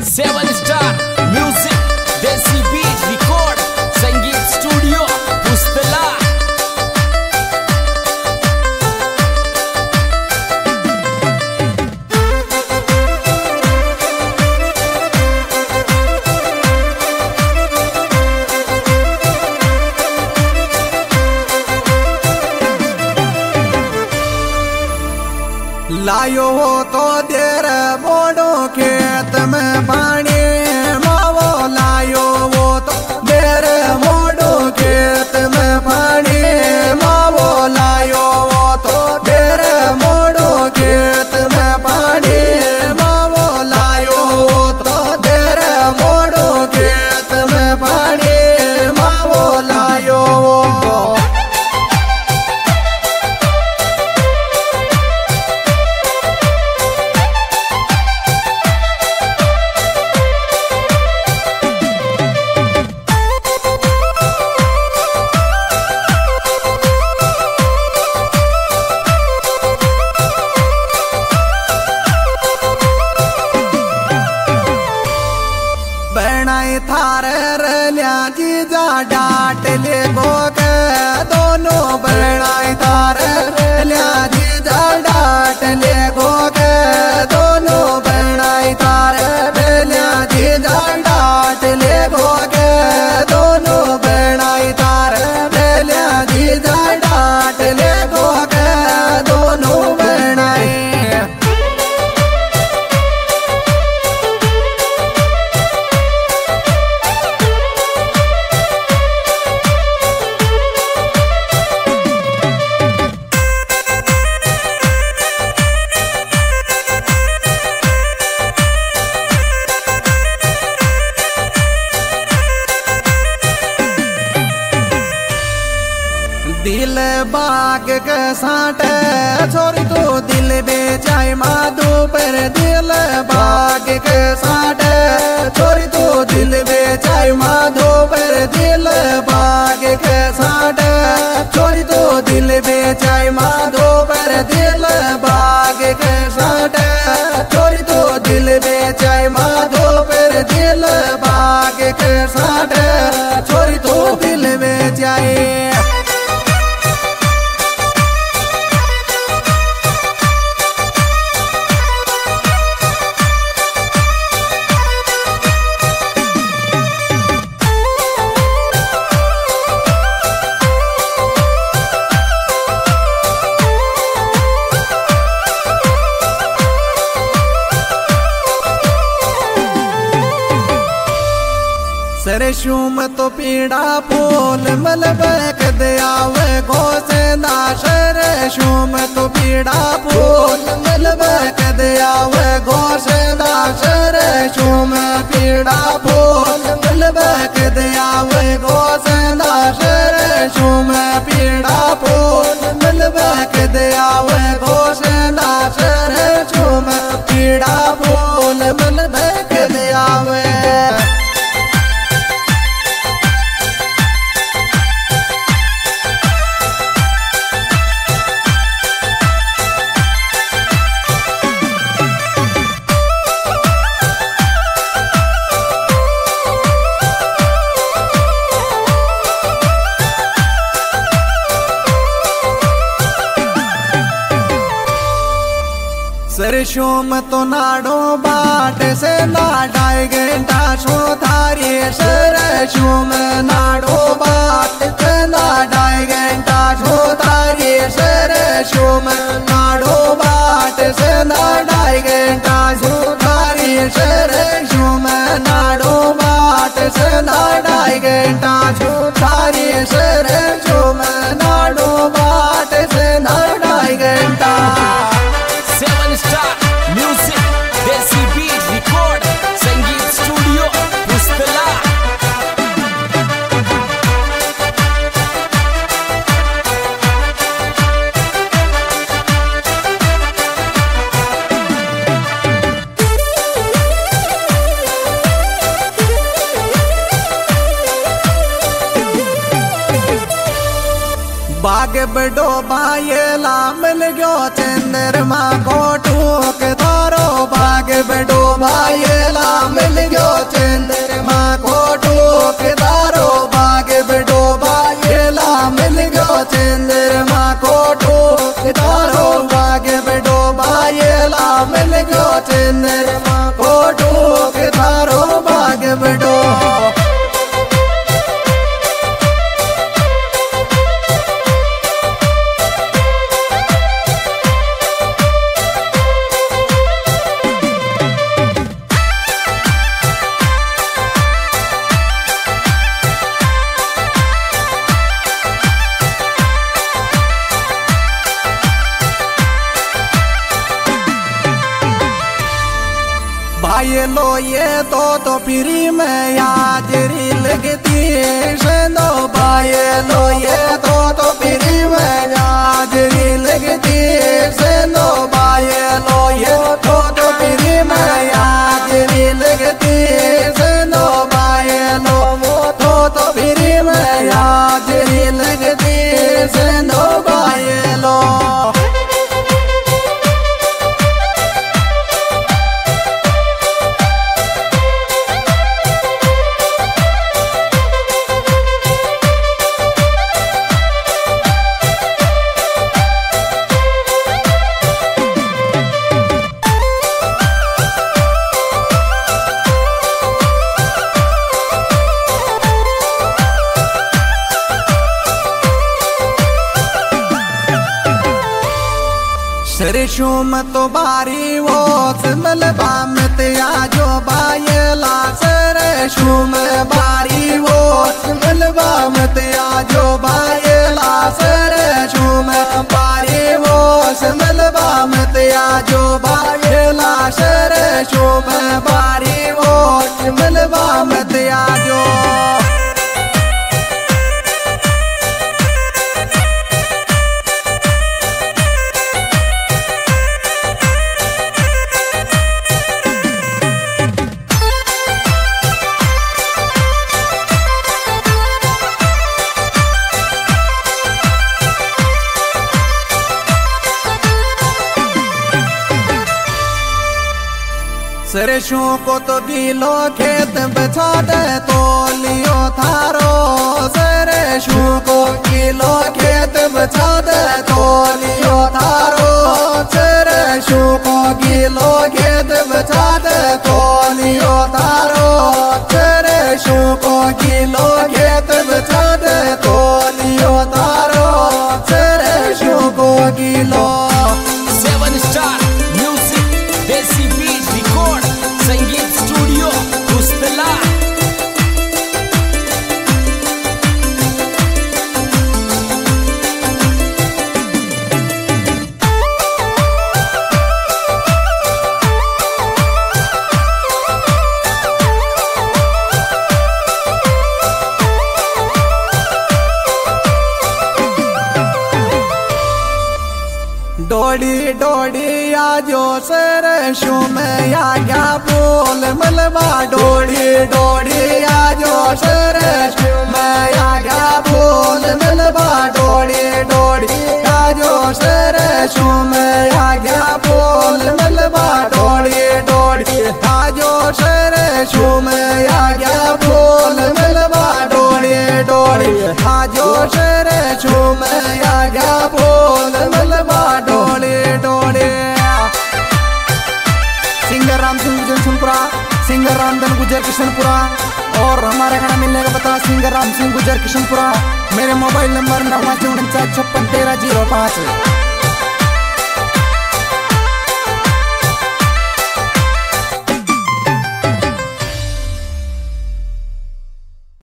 7 star music desi beat record संगीत studio पुस्तला। लायो हो तो देर मोड़ो खेत में पानी मावो, लायो वो तो देर मोड़ो खेत में पानी मावो, लायो वो तो देर मोड़ो खेत में पानी मावो, लायो वो तो देर मोड़ो खेत में पानी मावो, लायो वो थारे रलिया जीजा डाट ले गोगे दोनों बहनाई, थारे रलिया जीजा डाट ले गोगे दोनों बहनाई, थारे रलिया जीजा डाट ले गोगे दोनों बहनाई, थारे रलिया जीजा डाट ले गोगे दोनों बहनाई। दिल बाग के साटे छोरी तो दिल बेचाई माधो पर, दिल बाग के साटे छोरी तो दिल बेचाई माधो पर, दिल बाग के साटे छोरी तो दिल बेचाई माधो पर, दिल बाग के साटे छोरी तो दिल बेचाई माधो पर, दिल बाग के साटे छोरी तो दिल बेचाई। सरशुम तो पीड़ा फूल मलबक दयावे घोषना, सरशुम तो पीड़ा फूल मलबक दयावे घोषना, सरशुम पीड़ा फूल मलबक दयावे घोषना, सरशुम पीड़ा फूल मलबक दयावे घोषना, सरशुम पीड़ा फूल मलबक दयावे। सरशुम तो नाडो बाट से नाडाई घंटा सो थारी, सरशुम नाडो बाट से नाडाई घंटा सो थारी, सरशुम नाडो बाट से नाडाई घंटा सो थारी, सरशुम नाडो बाट से नाडाई घंटा सो थारी, सरशुम नाडो बाट से नाडाई घंटा। 7 star music desi beat record संगीत स्टूडियो पुस्तला। बाग बड़ो बायला मिल गयो चंद्रमा को ठोक धारो, बाग बड़ो बायला मिल भाई लो ये तो फ्री में हाजरी लगती सेनो भाई लो ये तो फ्री में हाजरी लगती सेनो भाई लो ये तो फ्री में हाजरी लगती सेनो भाई लो तो फ्री में हाजरी लगती सेनो भाई लो। सरशू में तो बारी वो सिमल बामत आजो बायला सरशू में बारी वो सिमल बामत आजो बायला सरशू में बारी वो सिमल बामत आजो बायला सरशू में बारी वो सिमल बामत आजो। सरसों को तो गीलो खेत बचा दे तो लियो थारो सरसों को गीलो खेत बचा दे तो लियो थारो सरसों को गीलो खेत बचा दे तो लियो थारो सरसों को गीलो खेत बचा दे तो लियो थारो सरसों को गीलो। 7 Star Music Desi Beat Record संगीत स्टूडियो पुस्तला। डोडी डोडी आजो सरसों में आ गया बोल मलबा डोडी डोडी आजो सरसों में आ गया बोल मलबा डोडी डोडी आजो सरसों में आ गया बोल मलबा डोडी डोडी आजो सरसों में आ गया बोल मलबा डोडी डोडी आजो सरसों में आ गया बोल मलबा डोले डोले। सिंगर राम सिंह गुजर किशनपुरा, सिंगर रामधन गुजर किशनपुरा और हमारे गाना मिलने का पता सिंगर राम सिंह गुजर किशनपुरा। मेरे मोबाइल नंबर 9949561305।